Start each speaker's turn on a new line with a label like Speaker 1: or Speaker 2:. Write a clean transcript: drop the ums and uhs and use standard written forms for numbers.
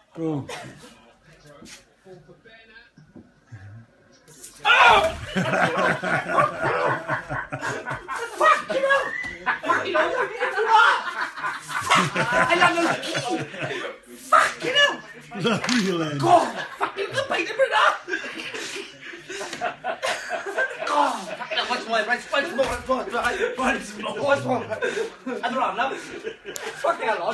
Speaker 1: Go.
Speaker 2: Oh! Fucking hell! Fucking hell! I love those keys! Fucking hell!
Speaker 1: Love real end.
Speaker 2: God! Fucking good paint it up! God! Fucking hell, what's more? Right, what's more? What's more? What's more? What's more? I don't know, fucking hell,